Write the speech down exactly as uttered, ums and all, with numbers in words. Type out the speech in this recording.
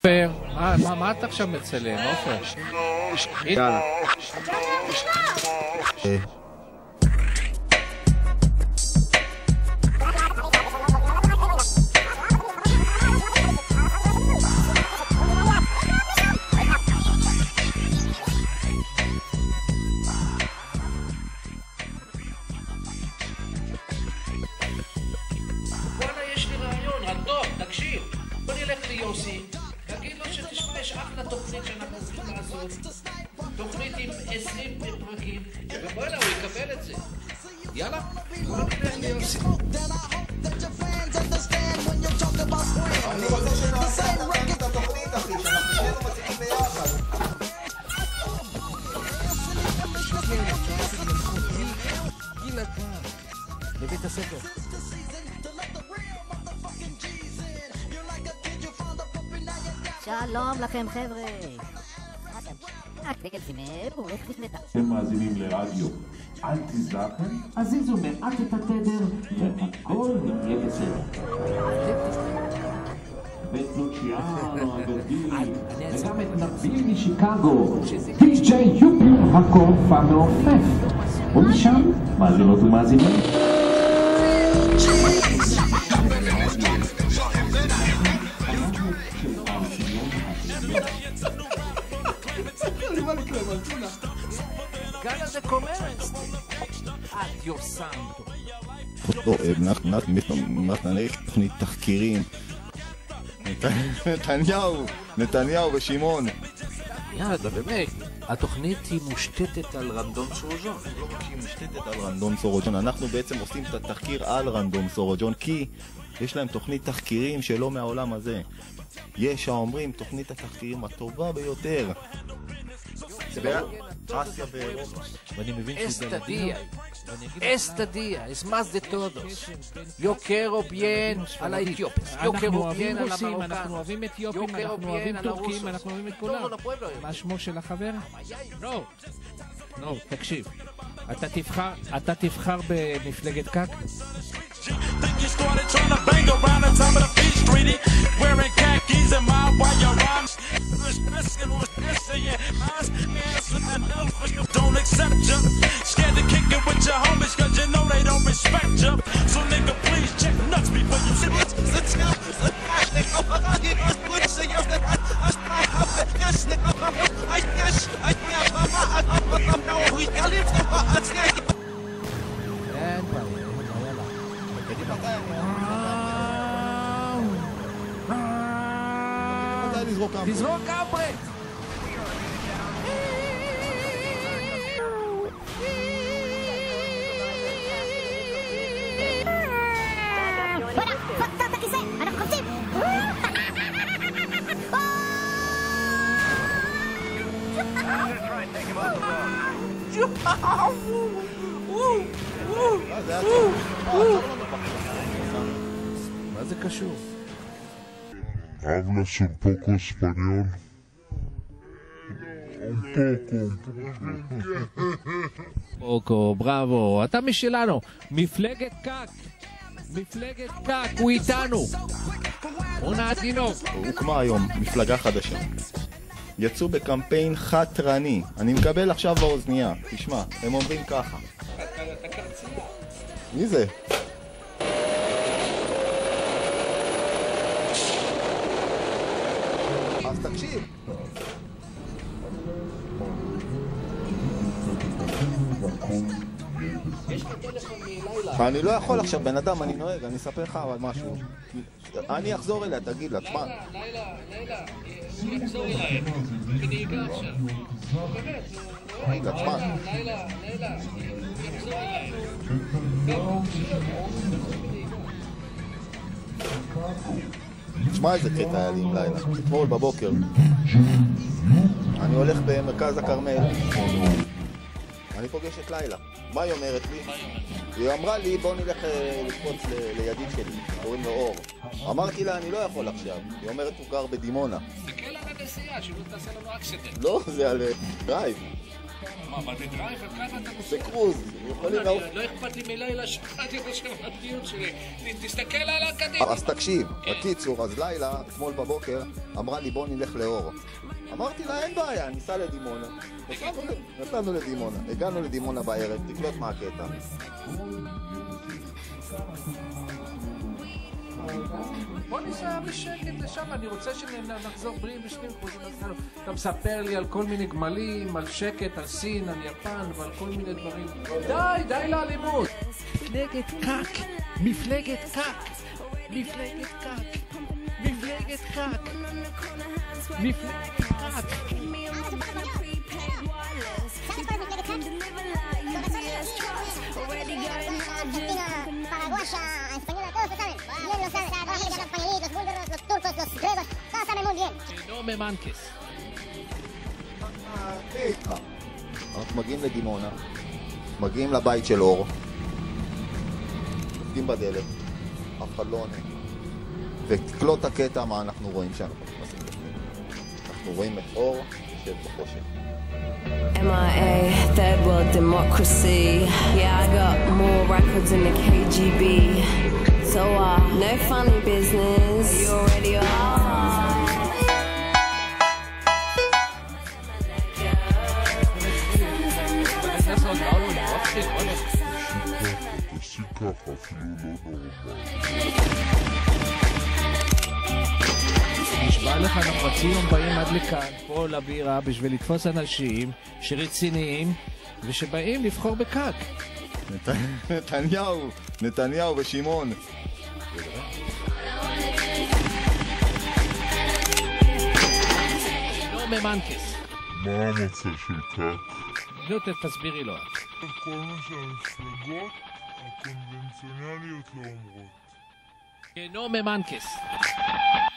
מה, מה אתה עכשיו מצלם, עופר? יאללה. יש לי רעיון, רדום, תקשיב. בוא נלך ליוסי, תגיד לו שתשמע, יש אחלה תוכנית שאנחנו צריכים לעשות. תוכנית עם עשרים פרקים, ובואלה, הוא יקבל את זה. יאללה, בוא נלך ליוסי. אני רוצה שנעשה את התוכנית, אחי, שאנחנו שנינו מצליחים ביחד. גיל הקר, בבית הספר. שלום לכם חבר'ה. הקדגל סימר הולך לפנתה. אתם מאזינים לרדיו. אל תזדעקם, הזיזו מעט את התדר והכל יהיה בסדר. ואת לוציאנו הגדיל, וגם את נביל משיקגו, די-ג'יי יופי הקוף המעופף. ומשם, מאזינות ומאזינים. גאלה זה קומרס. אדיו סנטו. מתנהל תוכנית תחקירים. נתניהו, נתניהו ושמעון. יאללה, באמת, התוכנית היא מושתתת על רנדון סורוג'ון. לא רק שהיא מושתתת על רנדון סורוג'ון, אנחנו בעצם עושים את התחקיר על רנדון סורוג'ון, כי יש להם תוכנית תחקירים שלא מהעולם הזה. יש האומרים תוכנית התחקירים הטובה ביותר. זה באסיה ואירופה. ואני מבין שזה מדהים. Esta día es más de todos. Yo quiero bien a la Etiopía. Yo quiero bien a la Marocana. אנחנו אוהבים אתיופים, אנחנו אוהבים טורקים, אנחנו אוהבים את כולם. מה שמו של החבר? נו, נו, תקשיב. אתה תבחר, אתה תבחר במפלגת קק? Think you started trying to bang around the top of the beach street, wearing khakis and my wire rhymes. Don't accept ya, scared to kick it with your homies, cause you know they don't respect ya. So nigga, please check nuts before you sit. אין בעיה, יאללה. תזרוק קמברט. מה זה קשור? Hablas un poco español. Un poco. פוקו, בראבו, אתה משלנו. מפלגת קק. מפלגת קק, הוא איתנו. עונה תינוק. הוקמה היום מפלגה חדשה. יצאו בקמפיין חתרני. אני מקבל עכשיו באוזנייה. תשמע, הם אומרים ככה. מי זה? אז תקשיב. אני לא יכול עכשיו, בן אדם, אני נוהג, אני אספר לך אבל משהו. אני אחזור אליה, תגיד לה, תשמע. לילה, לילה, לילה, הוא יחזור אליי, כנהיגה עכשיו. באמת, תגיד לה, תשמע. לילה, לילה, הוא יחזור אליי. תשמע איזה קטע היה לי עם לילה, אתמול בבוקר. אני הולך במרכז הכרמל. אני פוגש את לילה. מה היא אומרת לי? היא אמרה לי, בוא נלך לקפוץ לידיד שלי, קוראים לו אור. אמרתי לה, אני לא יכול עכשיו. היא אומרת, הוא גר בדימונה. תקל על הנסיעה, שלא תעשה לנו אקסידנט. לא, זה על דרייב. מה, מה זה דרייב? על ככה אתה נוסע? בקרוז, יכולים לעוף. לא אכפת לי מלילה, שמעתי את השמתיות שלי. תסתכל על הקדימה. אז תקשיב, בקיצור, אז לילה, אתמול בבוקר, אמרה לי בוא נלך לאור. אמרתי לה אין בעיה, ניסע לדימונה. נסענו לדימונה, הגענו לדימונה בערב, תקלוט מה הקטע. בוא ניסע בשקט לשם, אני רוצה שנחזור בריאים ושנים. אתה מספר לי על כל מיני גמלים, על שקט, על סין, על יפן ועל כל מיני דברים. די, די לאלימות. מפלגת קק, מפלגת קק, מפלגת קק, מפלגת קק, מפלגת קק. paraguaya, española, todos lo saben. Bien lo saben. Los españolitos, los búlgaros, los turcos, los griegos, todos saben muy bien. No me manques. אנחנו מגיעים לדימונה, מגיעים לבית של אור, עובדים בדלת, אף אחד לא עונה. ותקלוט הקטע מה אנחנו רואים שאנחנו נכנסים בפנים. אנחנו רואים את אור יושב בחושך. M I A, third world democracy. Yeah, I got more records in the K G B. So, uh, no funny business. You already are. נשבע לך, אנחנו רצינו באים עד לכאן, פה לבירה, בשביל לתפוס אנשים שרציניים ושבאים לבחור בקק. נתניהו, נתניהו ושמעון. לא ממנקס. מה המצב של קק? לא, תסבירי לו. כל מה שהמפלגות הקונבנציונליות לא אומרות. לא ממנקס.